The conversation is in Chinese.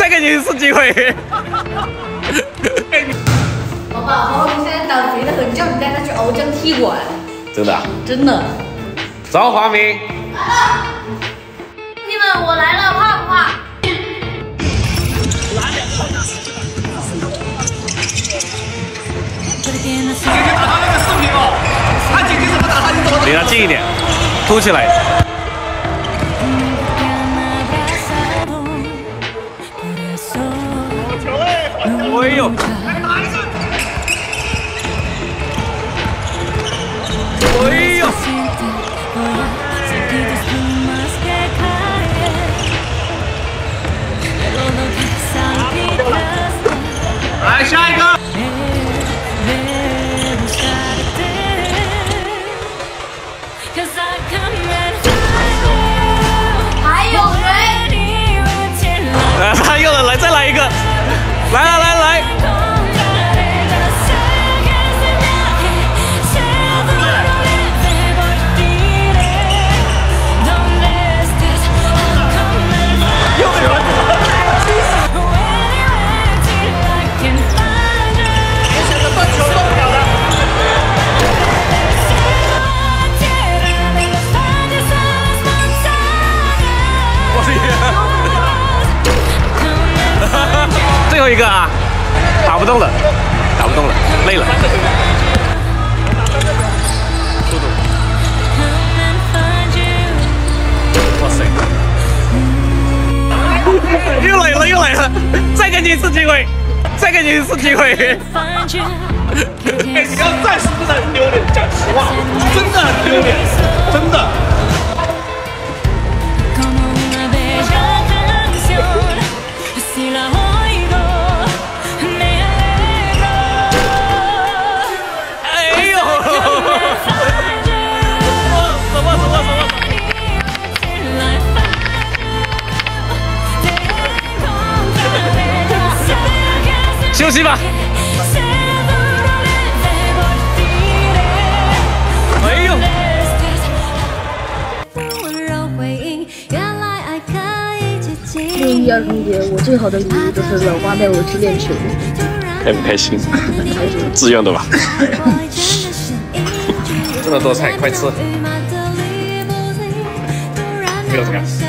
再给你一次机会。 老板，我们现在等肥的很，叫你带他去熬浆踢馆。 真的、啊？ 真的。 找华明。 来了，兄弟们，我来了，怕不怕？ 姐姐打他那个视频哦，他姐姐怎么打他，你怎么？ 离他近一点，凸起来。哎呦！哎呦！ 来下一个。 还有谁？ 他又来，再来一个！来来来来！最后一个啊，打不动了，打不动了，累了。速度！哇塞！又来了，又来了！再给你一次机会，再给你一次机会。 哎，你要暂时真的很丢脸，讲实话，真的很丢脸，真的。 休息吧。哎呦！ 6·1儿童节，我最好的礼物就是老爸带我去练球。 开不开心？自愿的吧。这么多菜，快吃。这个怎么样？